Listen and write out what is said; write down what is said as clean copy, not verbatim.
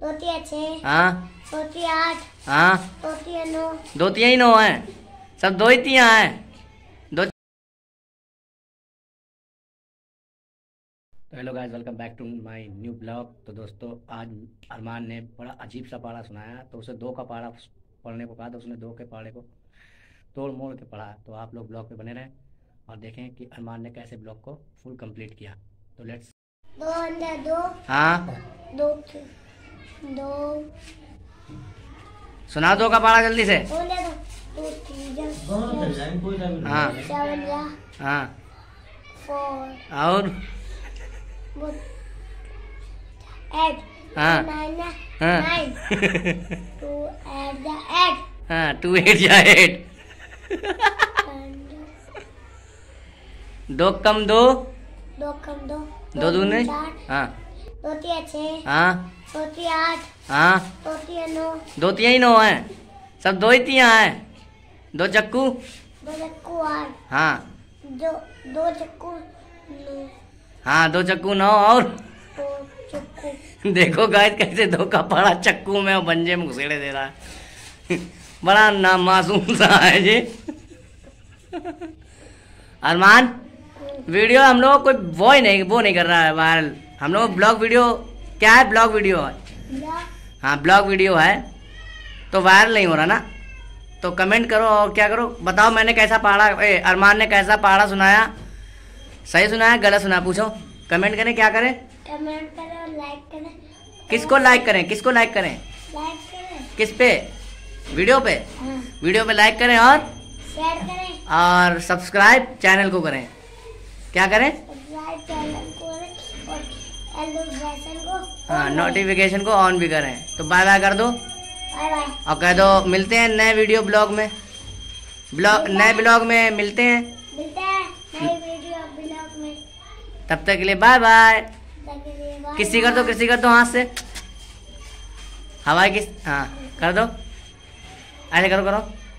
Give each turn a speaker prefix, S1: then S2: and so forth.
S1: 2 6
S2: हाँ
S1: 2 8
S2: हाँ
S1: 2 9
S2: 2 3 9 है, सब 2 ही 3 है। दो। तो hello guys, welcome back to my new blog. तो दोस्तों, आज अरमान ने बड़ा अजीब सा पढ़ा सुनाया, तो उसे 2 का पढ़ा पढ़ने को कहा, तो उसने 2 के पढ़े को तोड़ मोड़ के पढ़ा। तो आप लोग ब्लॉग पे बने रहें और देखें कि अरमान ने कैसे ब्लॉग को फुल कंप्लीट किया। तो लेट्स।
S1: 2 अंदर 2
S2: हाँ
S1: 2 2
S2: सुना 2 का पढ़ा जल्दी से।
S1: 2 2 3
S2: हाँ
S1: 7
S2: हाँ
S1: 4
S2: और
S1: 8
S2: हाँ
S1: 9
S2: हाँ
S1: 2 8
S2: हाँ 2 8 या 8 2 कम 2
S1: 2 कम 2
S2: 2 दूने
S1: 4
S2: हाँ
S1: 2 6
S2: हाँ
S1: 2 8
S2: हाँ
S1: 2 9
S2: 2 3 9 है, सब 2 ही 3 है। 2 चक्कू
S1: 2 चक्कू 8
S2: हाँ
S1: 2 चक्कू 9
S2: हाँ 2 चक्कू 9 और
S1: 2 चक्कू
S2: देखो गाइस कैसे 2 का पड़ा चक्कू में और पंजे में घुसेड़े दे रहा है। बड़ा ना मासूम सा है जी। अरमान, वीडियो हम लोग कोई वो नहीं कर रहा है वायरल। हम लोग ब्लॉग वीडियो क्या है, ब्लॉग वीडियो है। हाँ ब्लॉग वीडियो है, तो वायरल नहीं हो रहा ना। तो कमेंट करो और क्या करो, बताओ मैंने कैसा पढ़ा, अरमान ने कैसा पढ़ा सुनाया, सही सुनाया गलत सुनाया, पूछो। कमेंट करें, क्या करें,
S1: कमेंट करें, लाइक करें।
S2: किसको लाइक करें, किसको लाइक करें,
S1: लाइक करें,
S2: किस पे, वीडियो पे।
S1: हाँ,
S2: वीडियो पे लाइक करें और
S1: शेयर करें
S2: और सब्सक्राइब चैनल को करें। क्या करें,
S1: सब्सक्राइब चैनल को करें और नोटिफिकेशन को
S2: हाँ नोटिफिकेशन को ऑन भी करें। तो बाय बाय कर दो
S1: बाय बाय
S2: और कह दो मिलते हैं नए वीडियो ब्लॉग में, नए ब्लॉग में मिलते हैं।
S1: मिलते हैं नई वीडियो ब्लॉग में।
S2: तब तक के लिए बाय बाय।
S1: तब के लिए बाय
S2: किसी कर दो हाथ से हवाई किस, हाँ कर दो, ऐसे करो करो।